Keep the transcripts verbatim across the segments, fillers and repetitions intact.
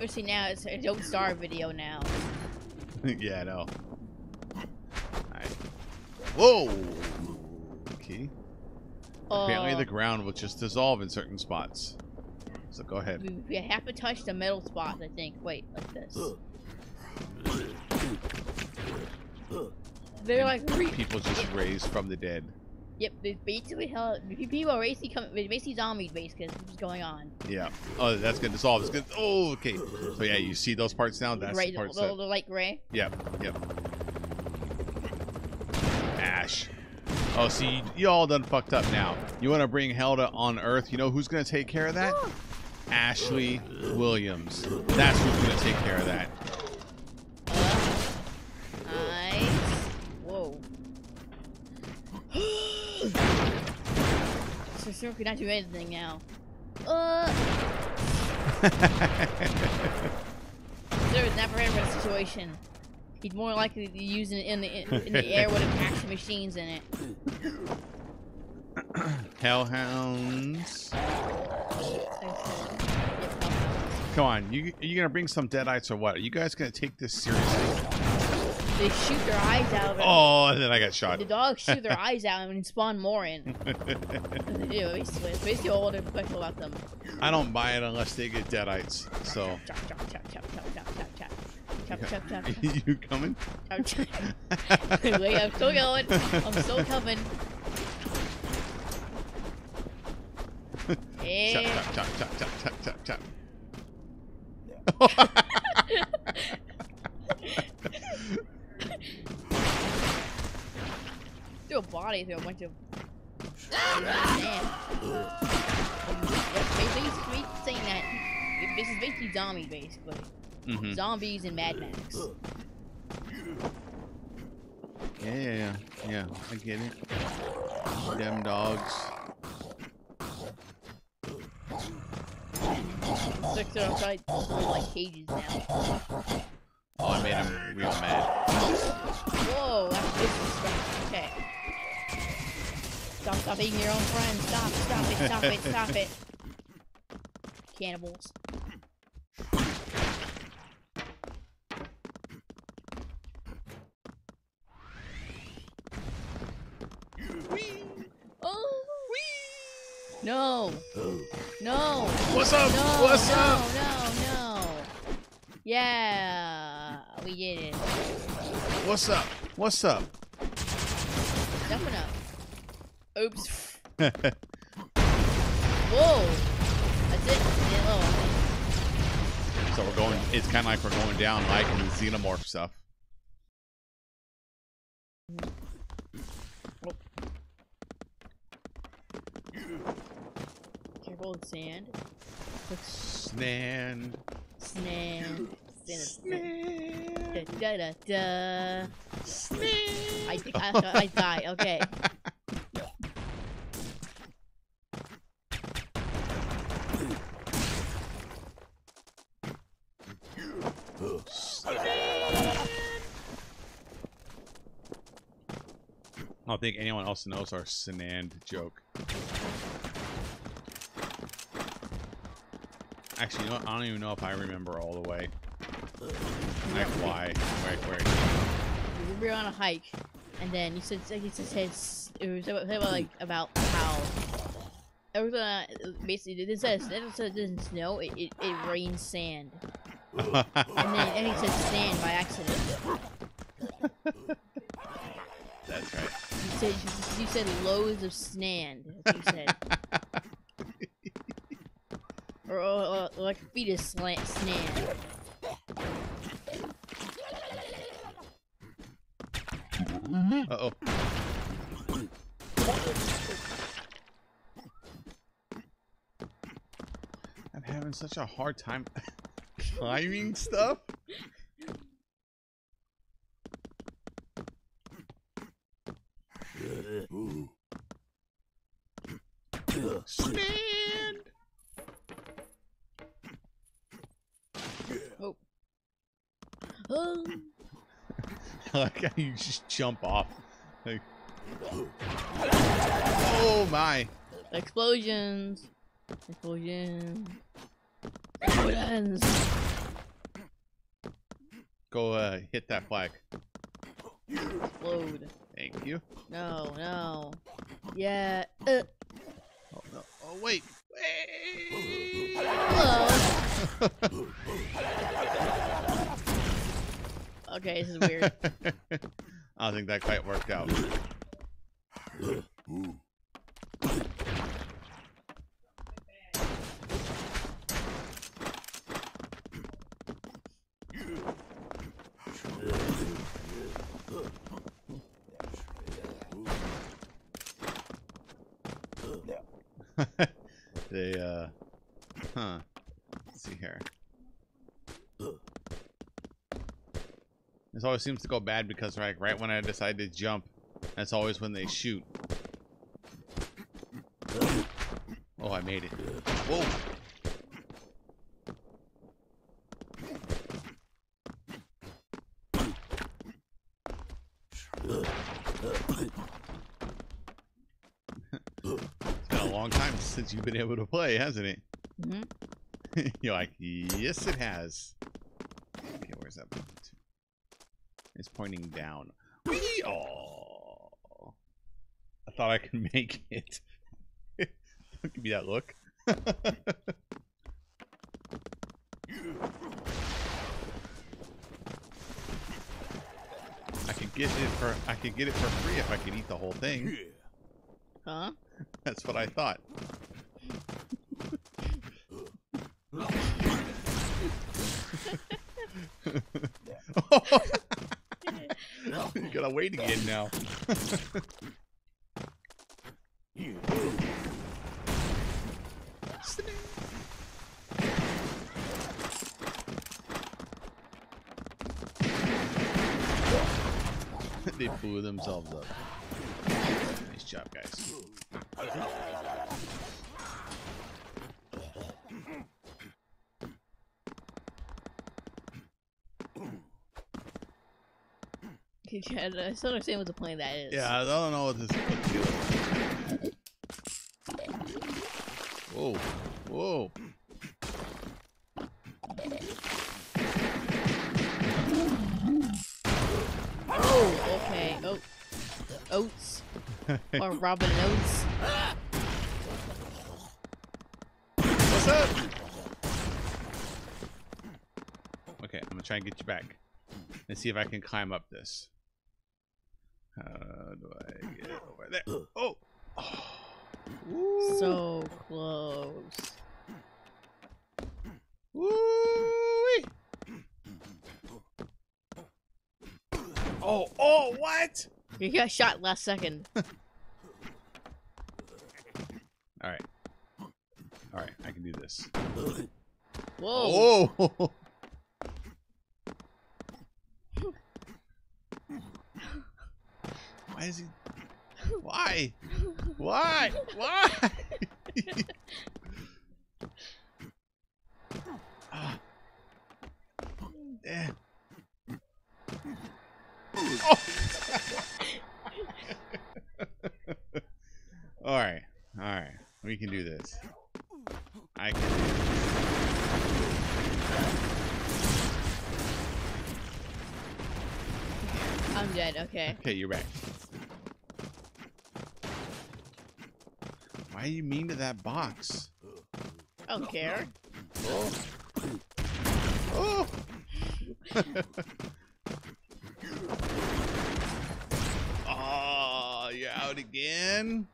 Especially now, it's a Don't Starve video now. Yeah, I know. Alright. Whoa! Okay. Uh, Apparently the ground will just dissolve in certain spots. So go ahead. We, we have to touch the metal spots, I think. Wait, like this. They're And like re people just raised from the dead. Yep, there's basically hell. People are basically coming. Basically zombies, basically, what's going on. Yeah. Oh, that's gonna dissolve. It's good. Oh, okay. So yeah, you see those parts now? That's Gray, the parts the, that. the light gray. Yep. Yep. Ash. Oh, see, you all done fucked up now. You want to bring hell to on Earth? You know who's gonna take care of that? Ashley Williams. That's who's gonna take care of that. Nice. Whoa. So sure could not do anything now. Uh. There was never ever a situation. He'd more likely to use it in the in the air with action machines in it. Hellhounds. Come on, you are you gonna bring some deadites or what? Are you guys gonna take this seriously? They shoot their eyes out. Oh, and then I got shot. The dogs shoot their eyes out and spawn more in. They do, basically. It's basically all that's special about them. I don't buy it unless they get deadites. So. Chop, chop, chop, chop, chop, chop, chop, chop. Chop, chop, chop. You coming? Chop, chop. Wait, I'm still going. I'm still coming. Chop, Yeah. chop, chop, chop, chop, chop, chop, chop. Through a body through a bunch of sand. Basically, saying that this is basically zombie, basically. Mm-hmm. Zombies and Mad Max. Yeah, yeah, yeah. Yeah, I get it. Them dogs. Like they're outside, they're like cages now. Oh, I made him real mad. Whoa, that's disrespect. Okay. Stop, stop eating your own friends. Stop, stop it, stop it, stop it. Cannibals. Oh. No. No. What's up? No, What's no, up? No, no, Yeah, we did it. What's up? What's up? Jumping up. Oops. Whoa. That's it. Yeah, oh. So we're going, it's kind of like we're going down like in the xenomorph stuff. Oh. Careful with sand. Snand. Snand. Snand. Da da da da. Snand. I think I, I die. Okay. I don't think anyone else knows our snand joke. Actually, you know what? I don't even know if I remember all the way. Like why? Wait, wait. We were on a hike, and then you said you said it was about, about like about how everything uh, basically it says it doesn't snow, it, it it rains sand, and then and he said sand by accident. That's right. You said you said loads of snand. That's what you said. Or, or, or like a fetus slant snand. Uh oh. I'm having such a hard time climbing stuff. Stand. Oh. Oh. I like how you just jump off. Like, oh my. Explosions. Explosions. Oh, it ends. Go uh, hit that flag. Explode. Thank you. No, no. Yeah. Uh. Oh, no. Oh wait. Wait. Hello. Okay, this is weird. I don't think that quite worked out. They, uh, huh. Let's see here. This always seems to go bad because, like, right when I decide to jump, that's always when they shoot. Oh, I made it. Whoa! It's been a long time since you've been able to play, hasn't it? Mm-hmm. You're like, yes, it has. Okay, where's that pointing to? It's pointing down. Whee! Oh, I thought I could make it. Don't give me that look. I could get it for I could get it for free if I could eat the whole thing. Huh? That's what I thought. You gotta wait again now. They blew themselves up. Nice job, guys. Yeah, I still don't understand what the point of that is. Yeah, I don't know what this is. Whoa. Whoa. Oh, okay. Oh. Oats. Or Robin Oats. What's up? Okay, I'm gonna try and get you back. And see if I can climb up this. How do I get over there? Oh! Oh. So close. Woo-wee. Oh, oh, what? You got shot last second. Alright. Alright, I can do this. Whoa. Oh! Why is he... Why? Why? Why? Ah. Yeah. Oh. All right, all right, we can do this. I can. I'm dead. Okay. Okay, you're back. Why are you mean to that box? I don't care. Oh. Oh. Oh, you're out again?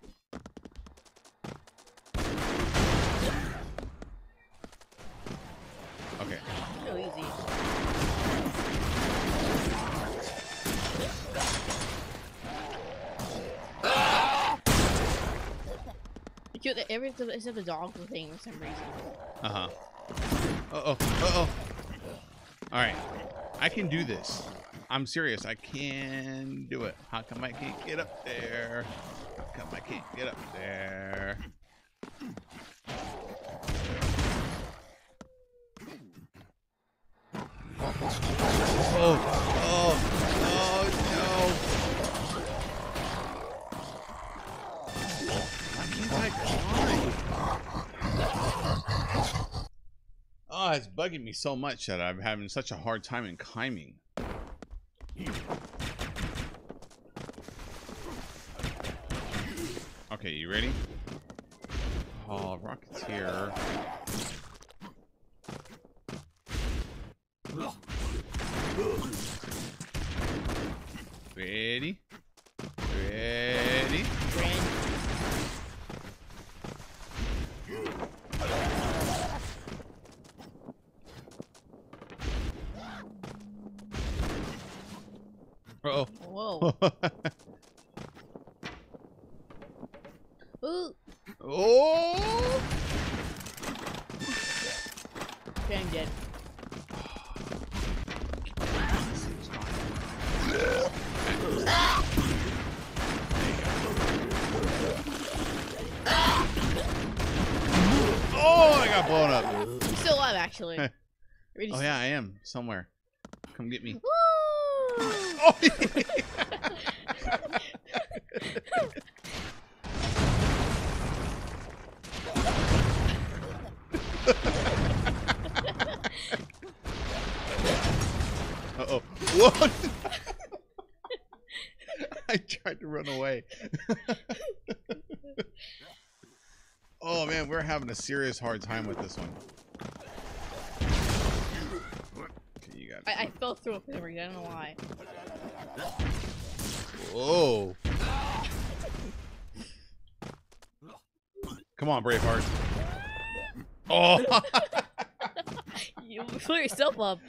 Okay. So easy. You killed every except the dog thing for some reason. Uh huh. Uh oh. Uh oh. All right. I can do this. I'm serious. I can do it. How come I can't get up there? How come I can't get up there? Oh, oh, oh, no. Why can't I climb? it's bugging me so much that I'm having such a hard time in climbing. Okay, you ready? Oh, rockets here. Ready? Ready? Uh oh. Whoa. Ooh. Oh! Okay, I'm dead. Oh, I got blown up. I'm still alive, actually. Oh yeah, I am somewhere. Come get me. Woo! Oh, uh-oh. What? I tried to run away. Oh man, we're having a serious hard time with this one. Okay, you got it. I, I fell through a for some reason. I don't know why. Whoa. Come on, Braveheart. Oh. You blew yourself up.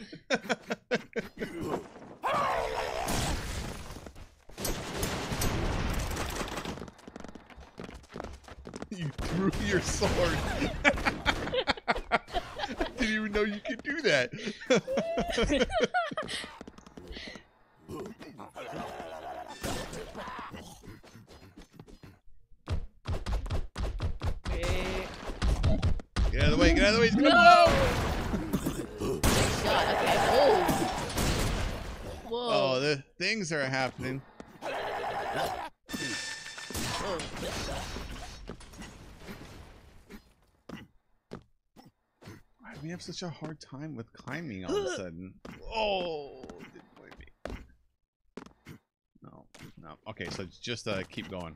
You threw your sword. I didn't even know you could do that. Get out of the way, get out of the way, he's gonna blow! God, okay. Whoa. Whoa. Oh, the things are happening. Whoa. Why do we have such a hard time with climbing all of a sudden? Oh, didn't believe me. No, no. Okay, so just uh, keep going.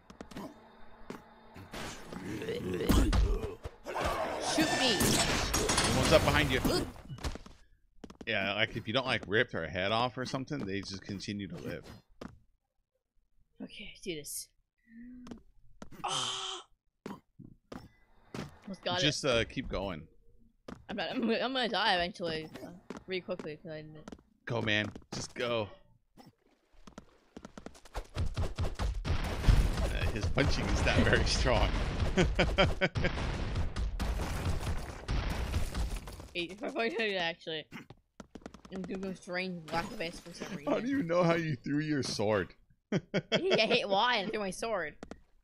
Shoot me. One's up behind you. Yeah, like if you don't like rip their head off or something, they just continue to live. Okay, let's do this. Almost got just it. uh, keep going. I'm not. I'm, I'm gonna die eventually, uh, really quickly. Cause I didn't. Go, man. Just go. Uh, his punching is not very strong. If I find it actually, I'm doing strange black face for some reason. How do you know how you threw your sword? I hit Y and threw my sword.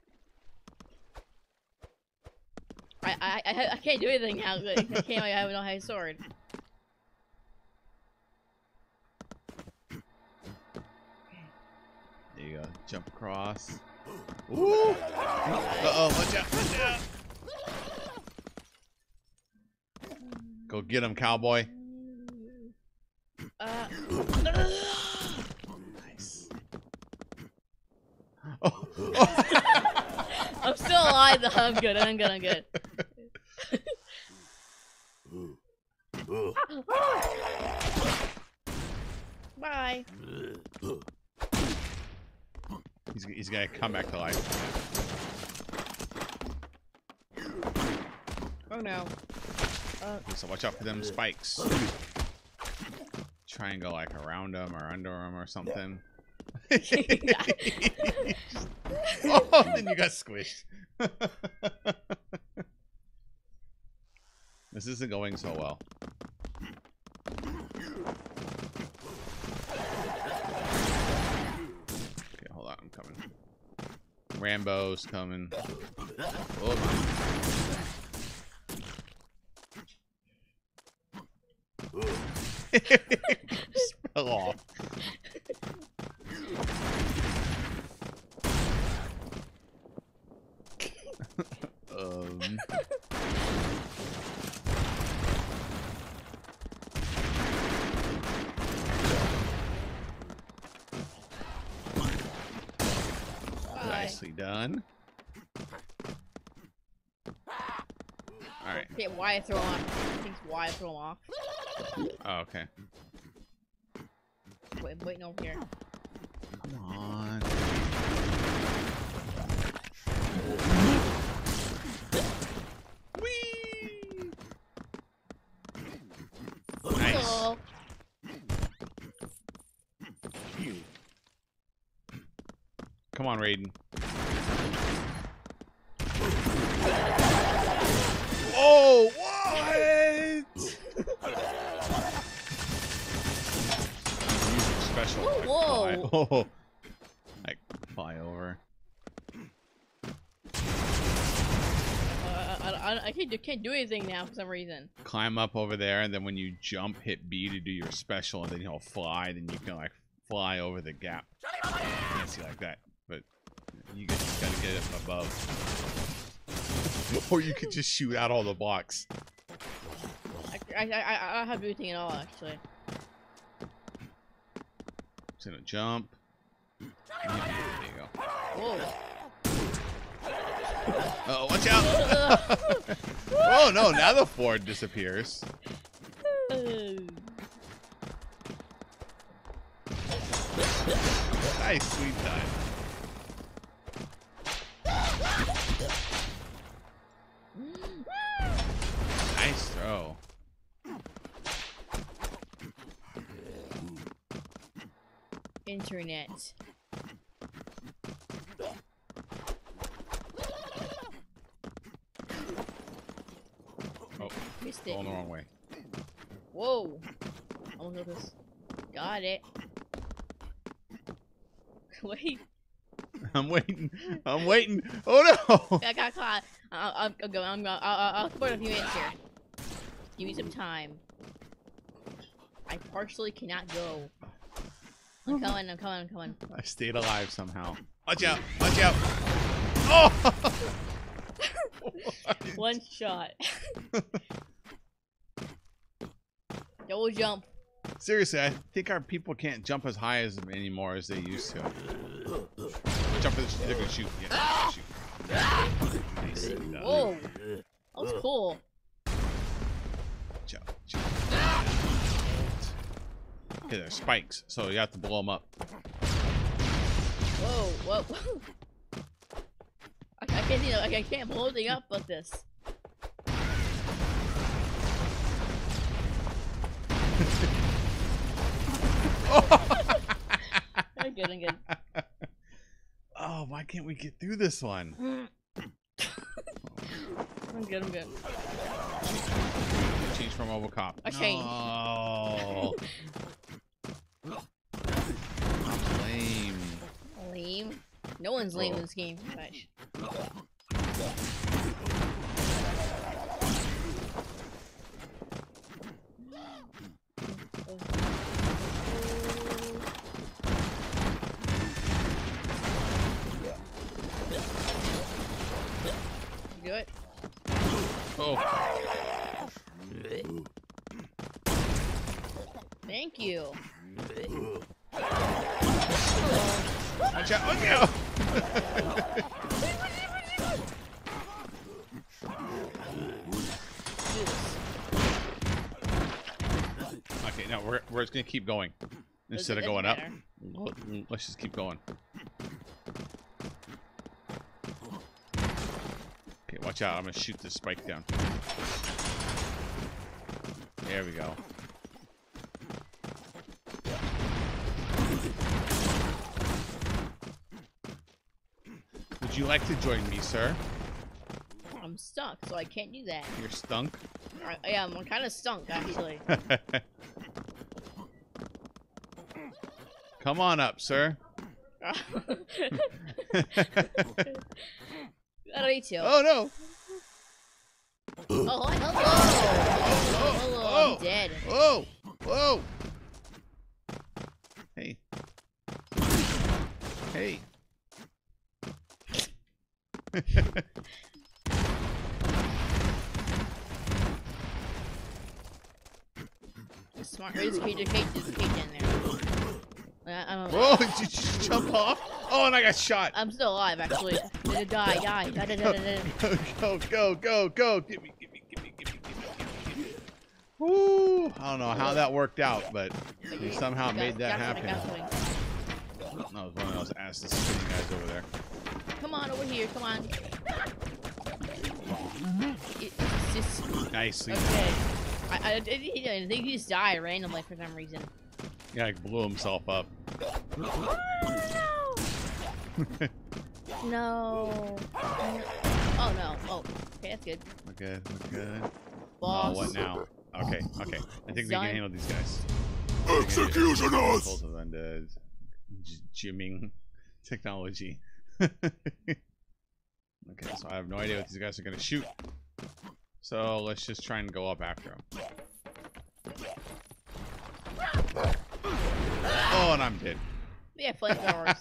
I I I, I can't do anything now. I can't. I have no high sword. There you go. Jump across. Ooh! Uh oh! Watch out! Watch out! Go get him, cowboy. Uh. Nice. Oh. Oh. I'm still alive though. I'm good. I'm good. I'm good. Bye. He's, he's gonna come back to life. Oh no. Uh, So watch out for them spikes. Try and go like around them or under them or something. Oh, then you got squished. This isn't going so well. Okay, hold on, I'm coming. Rambo's coming. Oh my. Just fell off. um. done. Alright. Okay, why I throw him off? I think why I throw him off. Oh, okay. Wait, I'm waiting over here. Come on. Whee! Nice. Hello. Come on, Raiden. Oh, what? Special. Whoa, I whoa. Fly. Oh, I fly over. Uh, I, I, I can't, I can't do anything now for some reason. Climb up over there, and then when you jump, hit B to do your special, and then you'll fly. Then you can like fly over the gap. I see like that, but you just gotta get it above. Or you could just shoot out all the blocks. I, I, I, I don't have to do anything at all, actually. Just gonna jump. There you go. Whoa. Oh, watch out! Oh no, now the Ford disappears. Nice, sweet time. Nice throw. Internet. Oh, Missed it. going the wrong way. Whoa. Almost got this. Got it. Wait. I'm waiting. I'm waiting. Oh no! I got caught. I'll, I'll, I'll go. I'm going. I'll, I'll come in a few minutes here. Give me some time. I partially cannot go. I'm coming. I'm coming. I'm coming. I stayed alive somehow. Watch out! Watch out! Oh! One shot. Double jump. Seriously, I think our people can't jump as high as anymore as they used to. Jump for the, they're gonna shoot. Yeah, shoot. Nice. Whoa. That was cool. Jump, jump. Okay, they're spikes, so you have to blow them up. Whoa, whoa. I, I can't, you know, I can't blow thing up with this. I'm good, I'm good. Oh, why can't we get through this one? I'm good, I'm good. Change from Robocop. I changed. Oh. Lame. Lame? No one's lame in this game. Gosh. Do it. Oh. Thank you. Watch out! Watch out! Okay, now we're we're just gonna keep going instead of going up. Let's just keep going. Okay, watch out! I'm gonna shoot this spike down. There we go. Would you like to join me, sir? I'm stuck, so I can't do that. You're stunk? I, yeah, I'm kind of stunk, actually. Come on up, sir. I don't need to. Oh, no. Oh, hello! Oh, Hello, oh, I'm dead. Whoa! Whoa! Hey. Hey. Smart. There's a cage, there's a cage, there's a cage in there. I, I don't know. Whoa! Did you just jump off? Oh, and I got shot. I'm still alive, actually. Die, die, die, die, die, die, die. Go, go, go, go. Give me, give me, give me, give me, give me, give me. Woo. I don't know how that worked out, but we somehow made that happen. That was one of those ass spinning guys over there. Come on, over here, come on. It, it's just... Nicely. Okay. I, I, I think he just died randomly for some reason. Yeah, like blew himself up. No. Oh no. Oh, okay, that's good. We're good. We're good. Boss. Oh, what now? Okay, okay. I think we can handle these guys. Executioners! Of undead, gymming technology. Okay, so I have no idea what these guys are gonna shoot. So let's just try and go up after them. Oh, and I'm dead. Yeah, flamethrowers.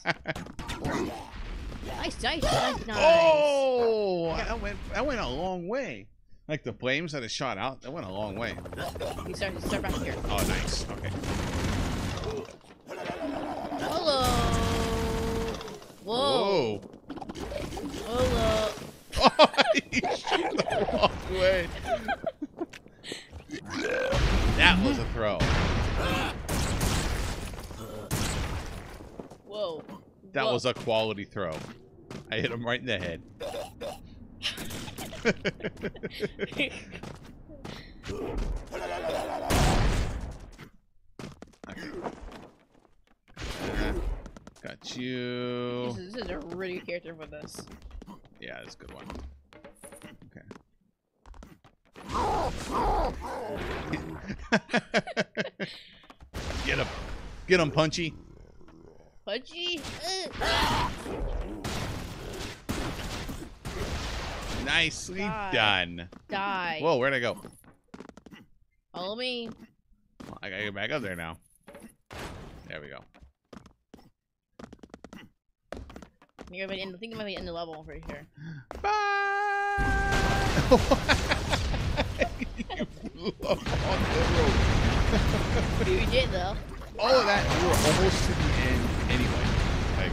Nice, nice, nice, nice. Oh, that went that went a long way. Like the flames that it shot out, that went a long way. You start, start back here. Oh, nice. Okay. Hello. Whoa. Whoa. Hello. Oh, he shot the wrong way. That was a throw. Whoa. That Whoa. was a quality throw. I hit him right in the head. Okay. Uh, got you. This is, this is a really good character for this. Yeah, that's a good one. Okay. Get him. Get him, Punchy. Punchy? Nicely Die. done. Die. Whoa, where'd I go? Follow me. Well, I gotta get back up there now. There we go. You're gonna end, I think it might be end the level, I'm pretty sure. Bye! You flew up on the rope. You did, though. Oh, that, we were almost to the end anyway. Like,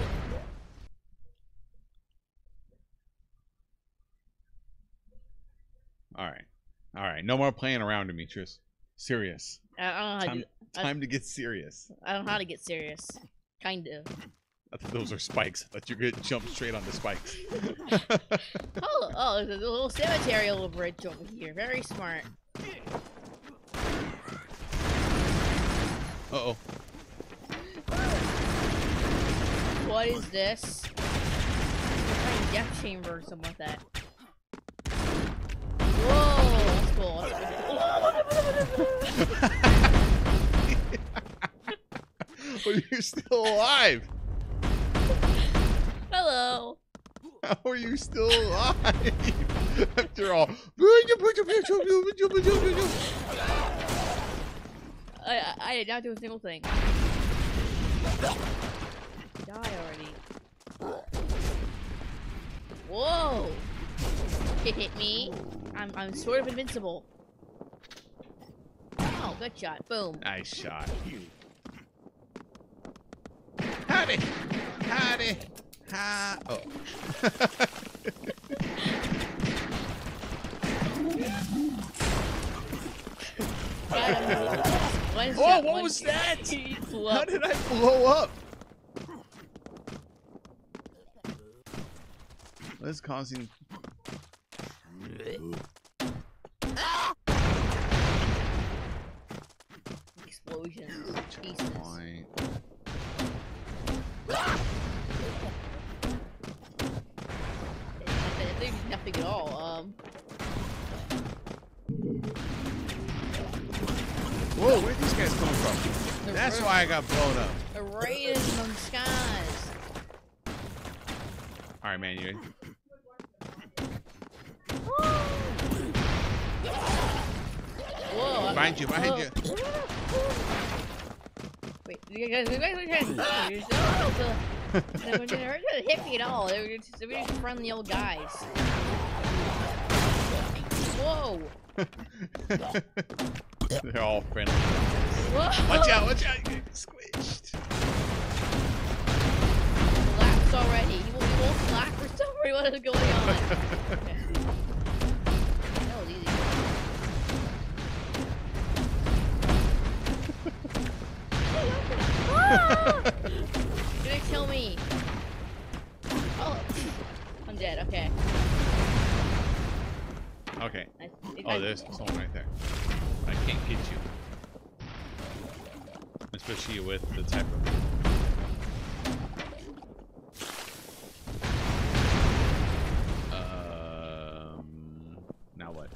alright. Alright, no more playing around, Demetrius. Serious. I, I don't know how Time, to do, time to get serious. I don't know how to get serious. Kind of. I thought those were spikes. I thought you could jump straight on the spikes. Oh, oh, there's a little cemetery, a little bridge over here. Very smart. Uh-oh. What is this? Like death chamber or something like that. Whoa, that's cool. That's cool. But you're still alive. Hello. How are you still alive? After all. I, I, I did not do a single thing. Die already. Whoa! It hit me. I'm, I'm sort of invincible. Oh, good shot. Boom. Nice shot. Howdy! Howdy! Hi! Oh. One Oh, shot, what one was shot. that? He flew How up. did I blow up? What is causing... Explosions. Jesus. Point. There's nothing at all. Um. Whoa, where'd these guys come from? The That's roof. why I got blown up. A rain from the skies. Alright, man, you... Whoa. Behind you, behind you. Wait, you guys, you guys, you guys, you guys, they were gonna hit me at all. They were just, they were just friendly old guys. Whoa. They're all friendly. Whoa. Watch out, watch out, you get squished. Relax, story. What is going on? Okay. That was easy. Ah! You're gonna kill me. Oh, I'm dead. Okay. Okay. I, it, Oh, I, there's someone right there. I can't get you. Especially with the type of... Um... Now what?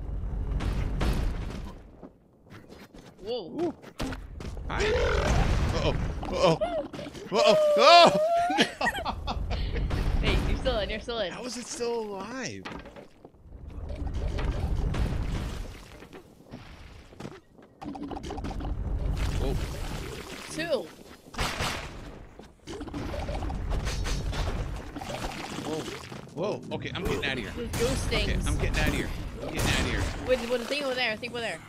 Whoa. Ooh. Hi. Uh-oh. Uh-oh. Uh-oh. Oh! Hey, you're still in. You're still in. How is it still alive? Whoa. Two. Whoa. Whoa. Okay, I'm getting out of here. There's ghost things. Okay, I'm getting out of here. I'm getting out of here. Wait, what the thing over there? I think over there.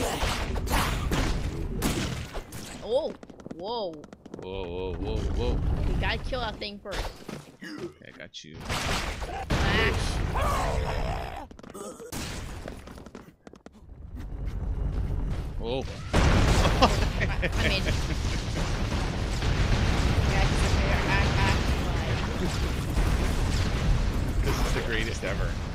Oh. Whoa. Whoa, whoa, whoa, whoa. We gotta kill that thing first. Okay, I got you. Smash. Whoa. I, I mean. This is the greatest ever.